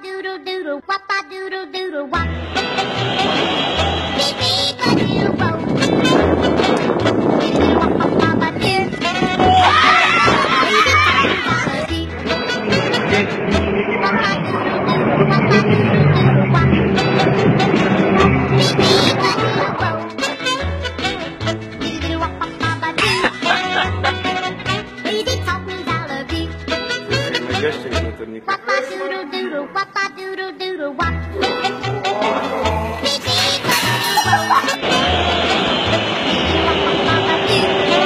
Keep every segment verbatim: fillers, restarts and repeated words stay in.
doodle doodle, wop a doodle doodle wop. Beep beep a doodle wop. Doodle wop wop wop a doo. Baby talking melody. Wop a doodle doodle, wop a doodle doodle wop. Beep beep a doodle wop. Doodle wop wop wop a doo. Baby talking melody. Wop a doodle doodle, wop a doodle doodle wop. Beep beep a doodle wop. Doodle wop wop wop a doo.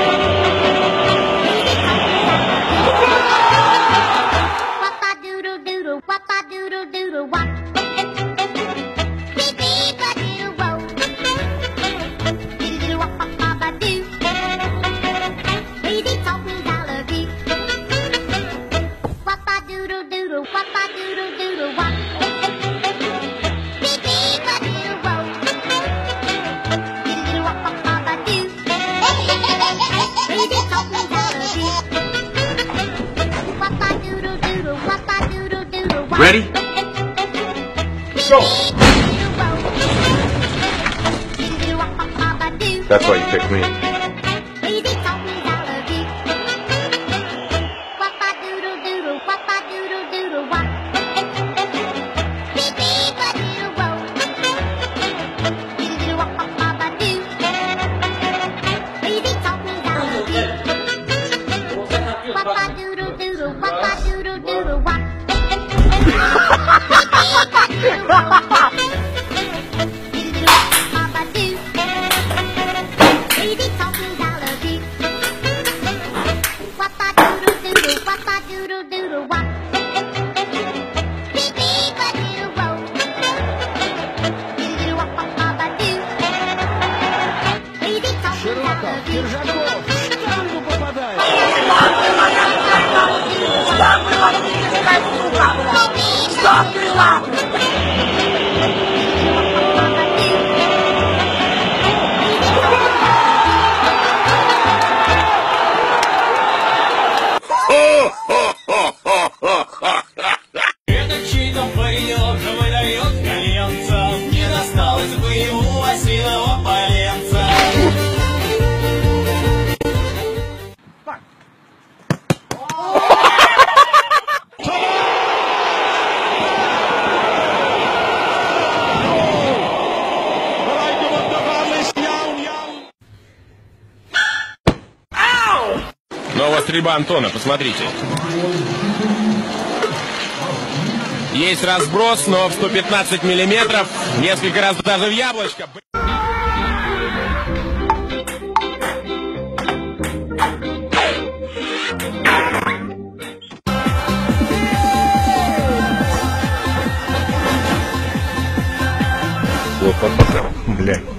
Baby talking melody. Wop a doodle doodle, wop a doodle doodle wop. Beep beep a doodle wop. Doodle wop wop wop a doo. Baby talking melody. Wop a doodle doodle, wop a doodle doodle wop. Beep beep a doodle wop. Doodle wop wop wop a doo. Baby talking melody. Wop a doodle doodle, wop a doodle doodle wop. Ready? Go! Doodle wop wop wop a doo. That's why you picked me. Baby talking melody. Wop a doodle doodle, wop a doodle doodle wop. Beep beep a doodle wop. Doodle wop wop wop a doo. Baby talking melody. Wop a doodle doodle, wop a doodle doodle wop. Beep beep a doodle wop. Doodle wop wop a doo. Baby talking melody. Wop a doodle doodle, wop a doodle doodle wop. Beep beep a doodle wop. Doodle wop wop wop a doo. Baby talking melody. Держаков, в штангу попадает. Этот читом поет, выдает коленца. Не досталось бы ему осиного поленца. Новая стрельба Антона, посмотрите. Есть разброс, но в сто пятнадцать миллиметров, несколько раз даже в яблочко. Вот, блядь.